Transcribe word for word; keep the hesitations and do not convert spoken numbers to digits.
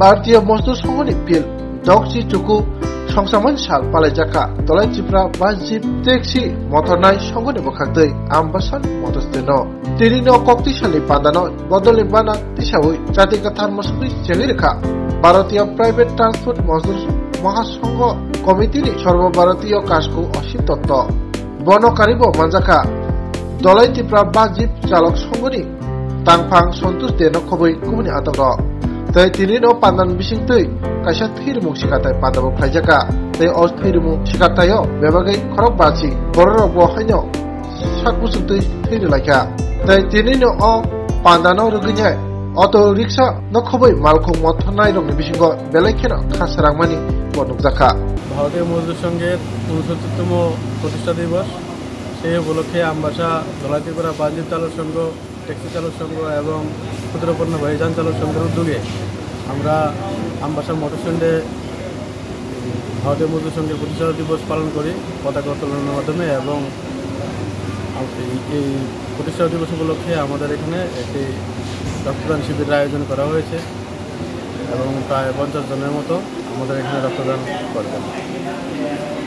भारतीय मजदूर संघनि फिल डगसी चुकु সংসামান সাল পালাইজাকা দলাই চিপ্রা বা জিপ ট্যাক্সি মটরনাই সংগনি বখাকदै আমবাসান মটরস্তেন তিনিনো কক্তিশালী পান্দানো বদলি বানা তিসাউই জাতিগা থার্মসুই চেগিরেখা ভারতীয় প্রাইভেট ট্রান্সপোর্ট মজদুর মহাসংঘ কমিটিনি সর্বভারতীয় কাসকু অসীম তত্ত্ব বনকারিব মানজাকা দলাই চিপ্রা বা জিপ চালক সংগনি তাংফাং সন্তোষ দেন খবৈ কুমনি আতক tei tini no pandan bising tui kaisa thirmu sikatai pandabo khlaijaka tei o thirmu sikatayo bebagai khorok bachi borok bo haino sakbusu tui thiri laika tei tini no o pandano rugine auto rickshaw no khoboi malkhung mothonai rokni bisingo belai kheno khasarangmani bonukjaka ভারতীয় মজদুর সংঘের ঊনসত্তরতম প্রতিষ্ঠা দিবস সেই উপলক্ষে আমবাসা ধলাই ত্রিপুরা বাজিপ চালক সংঘ taxi চালক সংঘ এবং ক্ষুদ্রপণ্য বাহীযান চালক সংঘের উদ্যোগে আমরা আমবাসা মোটর স্ট্যান্ডে ভারতীয় মজদুর সংঘের প্রতিষ্ঠা দিবস পালন করি পতাকা উত্তোলনের মাধ্যমে এবং এই প্রতিষ্ঠা দিবস উপলক্ষে আমাদের এখানে একটি রক্তদান শিবিরের আয়োজন করা হয়েছে এবং প্রায় পঞ্চাশ জনের মতো আমাদের এখানে রক্তদান করবেন।